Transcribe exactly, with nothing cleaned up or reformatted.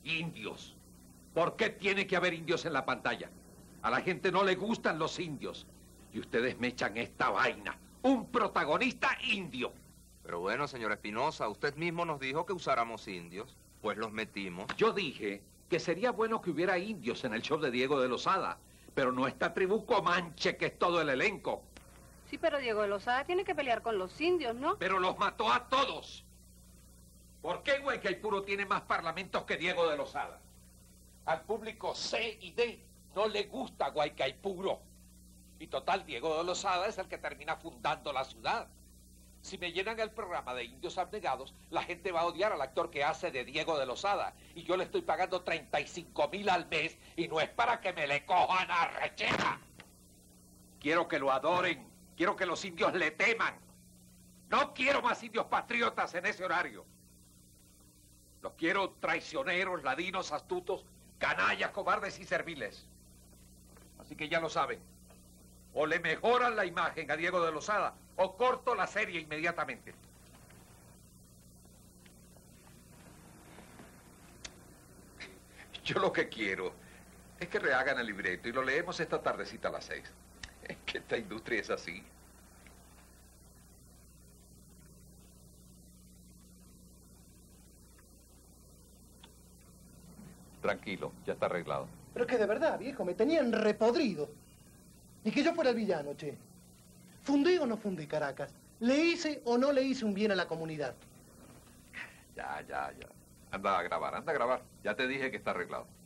Indios. ¿Por qué tiene que haber indios en la pantalla? A la gente no le gustan los indios. Y ustedes me echan esta vaina. Un protagonista indio. Pero bueno, señor Espinosa, usted mismo nos dijo que usáramos indios. Pues los metimos. Yo dije que sería bueno que hubiera indios en el show de Diego de Lozada. Pero no esta tribu comanche que es todo el elenco. Sí, pero Diego de Lozada tiene que pelear con los indios, ¿no? Pero los mató a todos. ¿Por qué Guaycaipuro tiene más parlamentos que Diego de Lozada? Al público C y D no le gusta Guaycaipuro. Y total, Diego de Lozada es el que termina fundando la ciudad. Si me llenan el programa de indios abnegados, la gente va a odiar al actor que hace de Diego de Lozada. Y yo le estoy pagando treinta y cinco mil al mes y no es para que me le cojan a rechera. Quiero que lo adoren. Quiero que los indios le teman. No quiero más indios patriotas en ese horario. Los quiero traicioneros, ladinos, astutos, canallas, cobardes y serviles. Así que ya lo saben. O le mejoran la imagen a Diego de Lozada o corto la serie inmediatamente. Yo lo que quiero es que rehagan el libreto y lo leemos esta tardecita a las seis. Es que esta industria es así. Tranquilo, ya está arreglado. Pero es que de verdad, viejo, me tenían repodrido. Y que yo fuera el villano, che. ¿Fundé o no fundé Caracas? ¿Le hice o no le hice un bien a la comunidad? Ya, ya, ya. Anda a grabar, anda a grabar. Ya te dije que está arreglado.